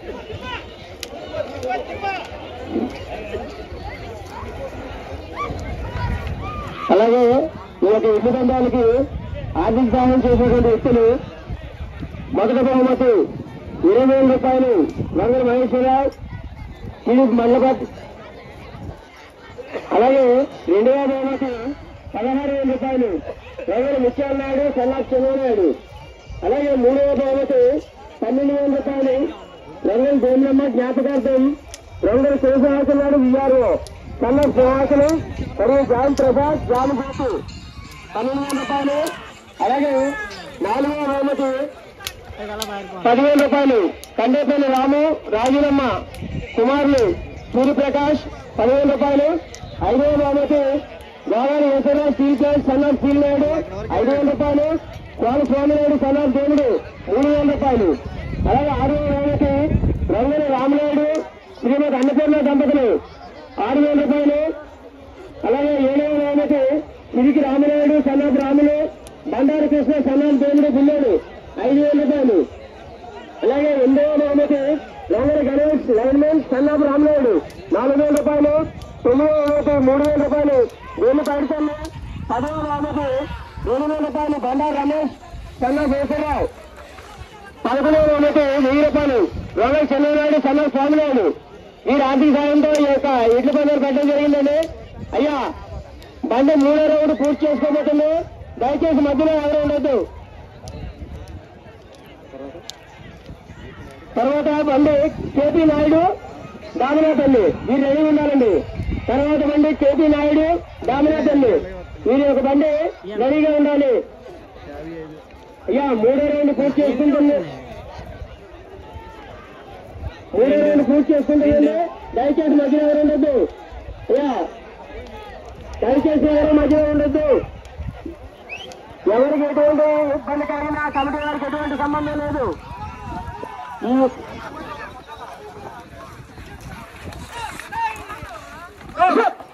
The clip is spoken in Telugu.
అలాగే ఈ యొక్క ఇల్లు బంధాలకి ఆర్థిక సహాయం చేసేటువంటి వ్యక్తులు మొదటి బహుమతి 20,000 రూపాయలు రంగుల మహేశ్వరరావు టీడీపీ మండలపట్. అలాగే 2వ బహుమతి 16,000 రూపాయలు రంగుల ముత్యాల నాయుడు సల్లాక్ చంద్రనాయుడు. అలాగే 3వ బహుమతి 12,000 రూపాయలు రంగుల దేమ్లమ్మ జ్ఞాపకార్థం రంగుల శివసాహసం నాడు విఆర్ఓ కన్న శ్రీవాసులు మరియు జాన్ ప్రసాద్ జాన్ బాసు 12,000 రూపాయలు. అలాగే 4వ బహుమతి 10,000 రూపాయలు కండేపల్లి రాము రాజులమ్మ కుమారులు సూర్యప్రకాష్ 10,000 రూపాయలు. 5వ బహుమతి Godavari SRR steel plant son of steel Naidu 5,000 రూపాయలు. కోన స్వామినాయుడు సన్నాఫ్ దేవుడు 3,000 రూపాయలు. అలాగే 6వ బహుమతి రంగుల రామనాయుడు శ్రీమతి అన్నపూర్ణ దంపతులు 6,000 రూపాయలు. అలాగే 7వ బహుమతి సిరికి రామనాయుడు సన్నాఫ్ రాములు బండారు కృష్ణ సన్నాఫ్ దేవుడు బుల్లేడు 5,000 రూపాయలు. అలాగే 8వ బహుమతి రంగుల గణేష్ లైన్మెన్ సన్నాఫ్ రామనాయుడు 4,000 రూపాయలు. 9వ బహుమతి 3,000 రూపాయలు వేలు పడుతుంది. 10వ బహుమతి 2,000 రూపాయలు బండారు రమేష్ సన్నాఫ్ వేసరావు. 11వ బహుమతి 1,000 రూపాయలు రంగుల చంద్రనాయుడు సన్నాఫ్ స్వామినాయుడు. వీరి ఆర్థిక సాయంతో ఈ యొక్క ఇడ్ల పండుగ కట్టడం జరిగిందండి. అయ్యా బండి 3వ రౌండ్ పూర్తి చేసుకోబోతుంది. దయచేసి మధ్యలో ఎవరు ఉండొద్దు. తర్వాత బండి కేపీ నాయుడు దామినాథల్లి వీరు రెడీ ఉండాలండి. తర్వాత బండి కేపీ నాయుడు దామినాథల్లి వీరి యొక్క బండి రెడీగా ఉండాలి. అయ్యా 3వ రౌండ్ పూర్తి చేసుకుంటుంది. 3వ రౌండ్ పూర్తి చేసుకుంటుందండి. దయచేసి మధ్యలో ఎవరు ఉండొద్దు. అయ్యా దయచేసి ఎవరు మధ్యలో ఉండొద్దు. ఎవరికి ఎటువంటి ఇబ్బంది కలిగినా కమిటీ వారికి ఎటువంటి సంబంధం లేదు. ఈ